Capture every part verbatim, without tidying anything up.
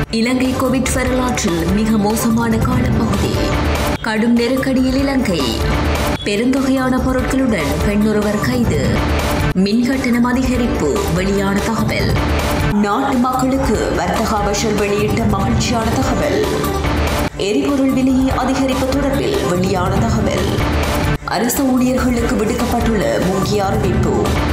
இலங்கை Covid வரலாற்றில் மிக மோசமான காலப்பகுதி. கடும் நெருக்கடியில் இலங்கை. பெருந்தொகையான பொருட்களுடன் பெண்ணொருவர் கைது. மின்கட்டணம் அதிகரிப்பு வெளியான தகவல். நாட்டு மக்களுக்கு வர்த்தக அமைச்சர் வெளியிட்ட மகிழ்ச்சியான தகவல். எரிபொருள் விலையை அதிகரிப்பு தொடர்பில் வெளியான தகவல். அரசு ஊழியர்களுக்கு விடுக்கப்பட்டுள்ள முக்கிய அறிவிப்பு.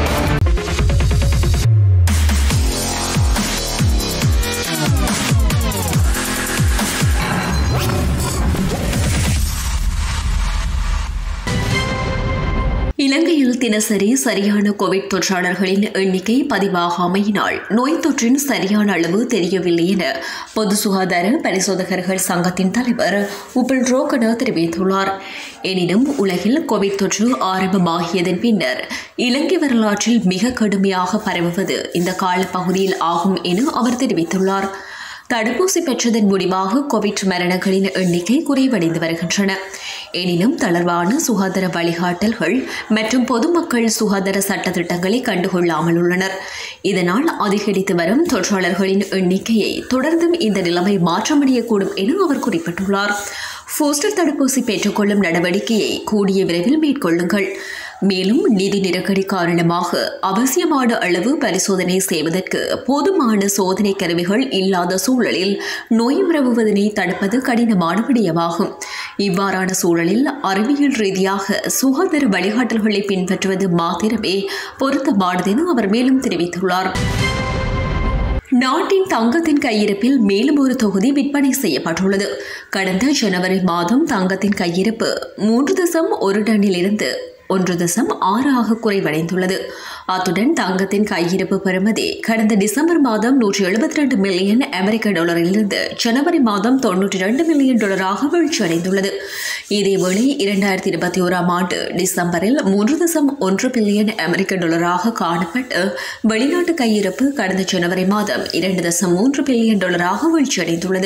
இலங்கையில் தினசரி சரியான கோவிட் தொற்றாளர்களின் எண்ணிக்கை பதிவாகாமையினால் நோய் தொற்றின் சரியான அளவு தெரியவில்லை என பொது சுகாதார பரிசோதகர்கள் சங்கத்தின் தலைவர் உபில் ரோகன தெரிவித்துள்ளார். எனினும் உலகில் கோவிட் தொற்று ஆரம்பமாகியதன் பின்னர் இலங்கை வரலாற்றில் மிக கடுமையாக பரவுவது இந்த காலப்பகுதியில் ஆகும் என அவர் தெரிவித்துள்ளார். தடுப்பூசி பெற்றதன் முடிவாக கோவிட் மரணங்களின் எண்ணிக்கை குறைவடைந்து வருகின்றன. எனினும் தளர்வான சுகாதார வழிகாட்டல்கள் மற்றும் பொதுமக்கள் சுகாதார சட்டத்திட்டங்களை கண்டுகொள்ளாமல் உள்ளனர். இதனால் அதிகரித்து வரும் தொற்றாளர்களின் எண்ணிக்கையை தொடர்ந்தும் இந்த நிலைமை மாற்றமடையக்கூடும் என அவர் குறிப்பிட்டுள்ளார். பூஸ்டர் தடுப்பூசி பெற்றுக்கொள்ளும் நடவடிக்கையை கூடிய விரைவில் மேற்கொள்ளுங்கள். மேலும் நிதி நெருக்கடி காரணமாக அவசியமான அளவு பரிசோதனை செய்வதற்கு போதுமான சோதனை கருவிகள் இல்லாத சூழலில் நோய் பரவுவதனை தடுப்பது கடினமான விடயமாகும். இவ்வாறான சூழலில் அறிவியல் ரீதியாக சுகாதார வழிகாட்டல்களை பின்பற்றுவது மாத்திரமே பொருத்தமானது என அவர் மேலும் தெரிவித்துள்ளார். நாட்டின் தங்கத்தின் கையிருப்பில் மேலும் ஒரு தொகுதி விற்பனை செய்யப்பட்டுள்ளது. கடந்த ஜனவரி மாதம் தங்கத்தின் கையிருப்பு மூன்று தசம் ஒரு டன்னில் இருந்து ஒன்று தசம் ஆறு ஆக குறைவடைந்துள்ளது. அத்துடன் தங்கத்தின் கையிருப்பு பெறுமதி கடந்த டிசம்பர் மாதம் நூற்றி எழுபத்தி இரண்டு மில்லியன் அமெரிக்க டாலரிலிருந்து ஜனவரி மாதம் தொன்னூற்றி இரண்டு மில்லியன் டாலராக வீழ்ச்சியடைந்துள்ளது. இதேவேளை இரண்டாயிரத்தி இருபத்தி ஓராம் ஆண்டு டிசம்பரில் மூன்று தசம் ஒன்று பில்லியன் அமெரிக்க டாலராக காணப்பட்டு வெளிநாட்டு கையிருப்பு கடந்த ஜனவரி மாதம் இரண்டு தசம் மூன்று பில்லியன் டாலராக வீழ்ச்சியடைந்துள்ளது.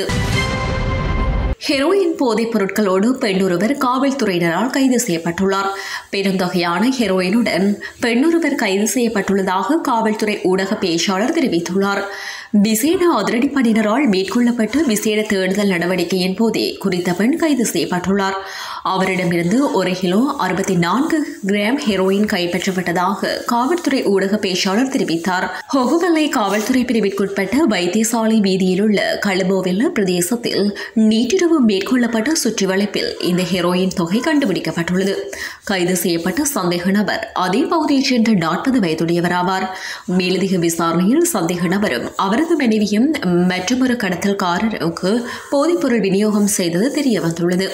ஹெரோயின் போதைப் பொருட்களோடு பெண்ணொருவர் காவல்துறையினரால் கைது செய்யப்பட்டுள்ளார். பெருந்தொகையான ஹெரோயினுடன் பெண்ணொருவர் கைது செய்யப்பட்டுள்ளதாக காவல்துறை ஊடக பேச்சாளர் தெரிவித்துள்ளார். விசேட அதிரடிப்படையினரால் மேற்கொள்ளப்பட்ட விசேட தேடுதல் நடவடிக்கையின் போதே குறித்த பெண் கைது செய்யப்பட்டுள்ளார். அவரிடமிருந்து ஒரு கிலோ அறுபத்தி நான்கு கிராம் ஹெரோயின் கைப்பற்றப்பட்டதாக காவல்துறை ஊடக பேச்சாளர் தெரிவித்தார். ஹொகுவலை காவல்துறை பிரிவிற்குட்பட்ட வைத்தியசாலை வீதியில் உள்ள கழுபோவில் பிரதேசத்தில் நேற்றிரவு மேற்கொள்ளப்பட்ட சுற்றிவளைப்பில் இந்த ஹெரோயின் தொகை கண்டுபிடிக்கப்பட்டுள்ளது. கைது செய்யப்பட்ட சந்தேக நபர் அதே பகுதியைச் சேர்ந்த நாற்பது வயதுடையவர் ஆவார். மேலதிக விசாரணையில் சந்தேக நபரும் அவரது மனைவியும் மற்றொரு கடத்தல்காரருக்கு போதைப்பொருள் விநியோகம் செய்தது தெரியவந்துள்ளது.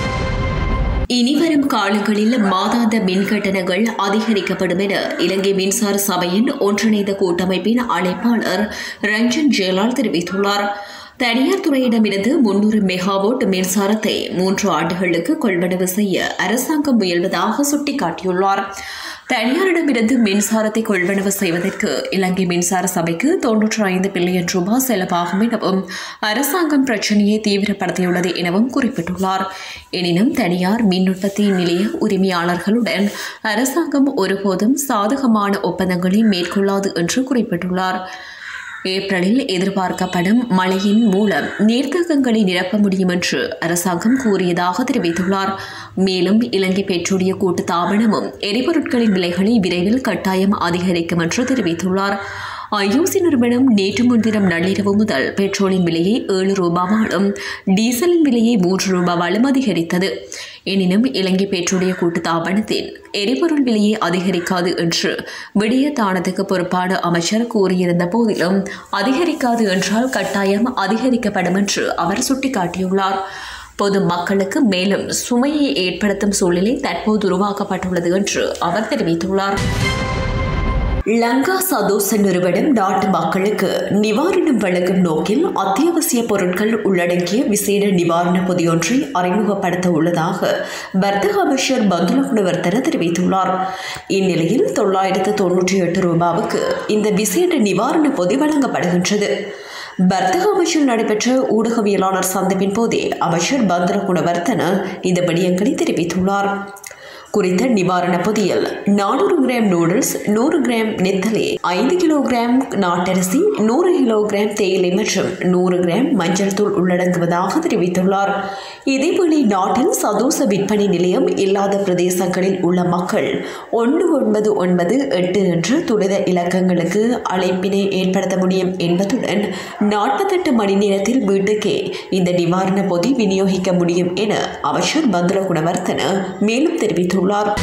இனிவரும் காலங்களில் மாதாந்த மின் கட்டணங்கள் அதிகரிக்கப்படும் என இலங்கை மின்சார சபையின் ஒன்றிணைந்த கூட்டமைப்பின் அழைப்பாளர் ரஞ்சன் ஜெயலால் தெரிவித்துள்ளார். தனியார் துறையிடமிருந்து முன்னூறு மெகாவாட் மின்சாரத்தை மூன்று ஆண்டுகளுக்கு கொள்வனவு செய்ய அரசாங்கம் முயல்வதாக சுட்டிக்காட்டியுள்ளார். தனியாரிடமிருந்து மின்சாரத்தை கொள்வனவு செய்வதற்கு இலங்கை மின்சார சபைக்கு தொன்னூற்றி ஐந்து பில்லியன் ரூபாய் செலவாகும் எனவும் அரசாங்கம் பிரச்சினையை தீவிரப்படுத்தியுள்ளது எனவும் குறிப்பிட்டுள்ளார். எனினும் தனியார் மின் உற்பத்தி நிலைய உரிமையாளர்களுடன் அரசாங்கம் ஒருபோதும் சாதகமான ஒப்பந்தங்களை மேற்கொள்ளாது என்று குறிப்பிட்டுள்ளார். ஏப்ரலில் எதிர்பார்க்கப்படும் மழையின் மூலம் நீர்த்தேக்கங்களை நிரப்ப முடியும் என்று அரசாங்கம் கூறியதாக தெரிவித்துள்ளார். மேலும் இலங்கை பெட்ரோலிய கூட்டு தாபனமும் எரிபொருட்களின் விலைகளை விரைவில் கட்டாயம் அதிகரிக்கும் என்று தெரிவித்துள்ளார். ஐஓசி நிறுவனம் நேற்று முன்தினம் நள்ளிரவு முதல் பெட்ரோலின் விலையை ஏழு ரூபாவாலும் டீசலின் விலையை மூன்று ரூபாவாலும் அதிகரித்தது. எனினும் இலங்கை பெட்ரோலிய கூட்டு தாபனத்தின் எரிபொருள் விலையை அதிகரிக்காது என்று விடயத்தானத்துக்கு பொறுப்பான அமைச்சர் கூறியிருந்த போதிலும் அதிகரிக்காது என்றால் கட்டாயம் அதிகரிக்கப்படும் என்று அவர் சுட்டிக்காட்டியுள்ளார். பொது மக்களுக்கு மேலும் சுமையை ஏற்படுத்தும் சூழ்நிலை தற்போது உருவாக்கப்பட்டுள்ளது என்று அவர் தெரிவித்துள்ளார். லங்கா சதோச நிறுவனம் நாட்டு மக்களுக்கு நிவாரணம் வழங்கும் நோக்கில் அத்தியாவசிய பொருட்கள் உள்ளடங்கிய விசேட நிவாரண பொதியொன்றை அறிமுகப்படுத்த உள்ளதாக வர்த்தக அமைச்சர் பந்துல குணவர்த்தன தெரிவித்துள்ளார். இந்நிலையில் தொள்ளாயிரத்து தொன்னூற்றி எட்டு ரூபாவுக்கு இந்த விசேட நிவாரண பொதி வழங்கப்படுகின்றது. வர்த்தக அமைச்சர் நடைபெற்ற ஊடகவியலாளர் சந்திப்பின் போதே அமைச்சர் பந்துல குணவர்த்தன இந்த விடயங்களை தெரிவித்துள்ளார். குறித்த நிவாரண பொதியில் நானூறு கிராம் நூடுல்ஸ், நூறு கிராம் நெத்தலே, ஐந்து கிலோகிராம் நாட்டரிசி, நூறு கிலோகிராம் தேயிலை மற்றும் நூறு கிராம் மஞ்சள் தூள் உள்ளடங்குவதாக தெரிவித்துள்ளார். இதேவேளை நாட்டில் சதோச விற்பனை நிலையம் இல்லாத பிரதேசங்களில் உள்ள மக்கள் ஒன்று ஒன்பது ஒன்பது எட்டு என்ற துரித இலக்கங்களுக்கு அழைப்பினை ஏற்படுத்த முடியும் என்பதுடன் நாற்பத்தெட்டு மணி நேரத்தில் வீட்டுக்கே இந்த நிவாரண பொதி விநியோகிக்க முடியும் என அமைச்சர் பந்துல குணவர்த்தன மேலும் தெரிவித்துள்ளார்.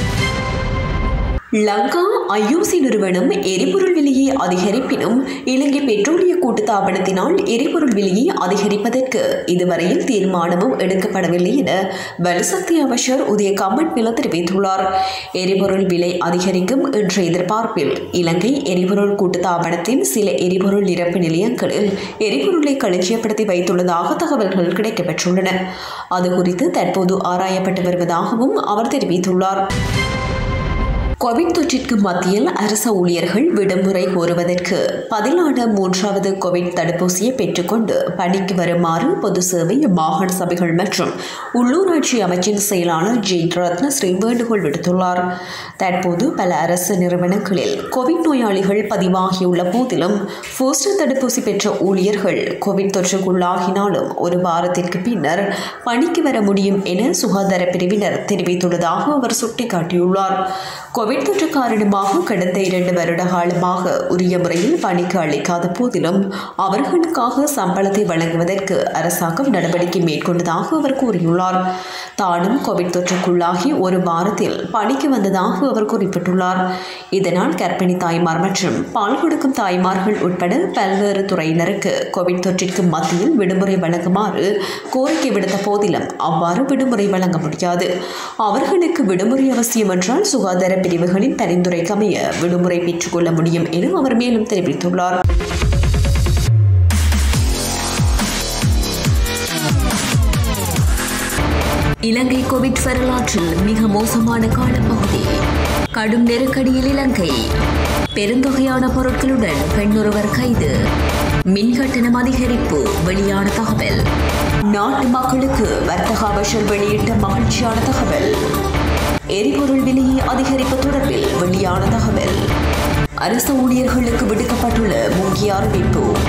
லங்கா ஐஓசி நிறுவனம் எரிபொருள் விலையை அதிகரிப்பினும் இலங்கை பெட்ரோலிய கூட்டுத்தாபனத்தினால் எரிபொருள் விலையை அதிகரிப்பதற்கு இதுவரையில் தீர்மானமும் எடுக்கப்படவில்லை என வலுசக்தி அமைச்சர் உதய கம்மன்பில தெரிவித்துள்ளார். எரிபொருள் விலை அதிகரிக்கும் என்ற எதிர்பார்ப்பில் இலங்கை எரிபொருள் கூட்டுத்தாபனத்தின் சில எரிபொருள் நிரப்பு நிலையங்களில் எரிபொருளை களஞ்சியப்படுத்தி வைத்துள்ளதாக தகவல்கள் கிடைக்கப்பெற்றுள்ளன. அதுகுறித்து தற்போது ஆராயப்பட்டு வருவதாகவும் அவர் தெரிவித்துள்ளார். கோவிட் தொற்றிற்கு மத்தியில் அரசு ஊழியர்கள் விடுமுறை கோருவதற்கு பதிலான மூன்றாவது கோவிட் தடுப்பூசியை பெற்றுக்கொண்டு பணிக்கு வருமாறு பொது சேவை, மாகாண சபைகள் மற்றும் உள்ளூராட்சி அமைச்சின் செயலாளர் ஜே ரத்னஸ்ரீ வேண்டுகோள் விடுத்துள்ளார். தற்போது பல அரசு நிறுவனங்களில் கோவிட் நோயாளிகள் பதிவாகியுள்ள போதிலும் பூஸ்டர் தடுப்பூசி பெற்ற ஊழியர்கள் கோவிட் தொற்றுக்குள்ளாகினாலும் ஒரு வாரத்திற்கு பின்னர் பணிக்கு வர முடியும் என சுகாதார பிரிவினர் தெரிவித்துள்ளதாக அவர் சுட்டிக்காட்டியுள்ளார். கோவிட் தொற்று காரணமாக கடந்த இரண்டு வருட காலமாக உரிய முறையில் பணிக்கு அளிக்காத போதிலும் அவர்களுக்காக சம்பளத்தை வழங்குவதற்கு அரசாங்கம் நடவடிக்கை மேற்கொண்டதாக அவர் கூறியுள்ளார். தானும் கோவிட் தொற்றுக்குள்ளாகி ஒரு வாரத்தில் பணிக்கு வந்ததாக அவர் குறிப்பிட்டுள்ளார். இதனால் கர்ப்பிணி தாய்மார் மற்றும் பால் கொடுக்கும் தாய்மார்கள் உட்பட பல்வேறு துறையினருக்கு கோவிட் தொற்றிற்கு மத்தியில் விடுமுறை வழங்குமாறு கோரிக்கை விடுத்த போதிலும் அவ்வாறு விடுமுறை வழங்க முடியாது. அவர்களுக்கு விடுமுறை அவசியம் என்றால் சுகாதார பிரிவுகளின் பரிந்துரைக்கமைய விடுமுறை பெற்றுக் கொள்ள முடியும் என அவர் மேலும் தெரிவித்துள்ளார். இலங்கை கோவிட் வரலாற்றில் மிக மோசமான காலப்பகுதி. கடும் நெருக்கடியில் இலங்கை. பெருந்தொகையான பொருட்களுடன் பெண்ணொருவர் கைது. மின்கட்டணம் அதிகரிப்பு வெளியான தகவல். நாட்டு மக்களுக்கு வர்த்தக அமைச்சர் வெளியிட்ட மகிழ்ச்சியான தகவல். எரிபொருள் விலையை அதிகரிப்பு தொடர்பில் வெளியான தகவல். அரசு ஊழியர்களுக்கு விடுக்கப்பட்டுள்ள முக்கிய அறிவிப்பு.